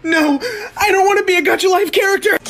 No, I don't want to be a Gacha Life character!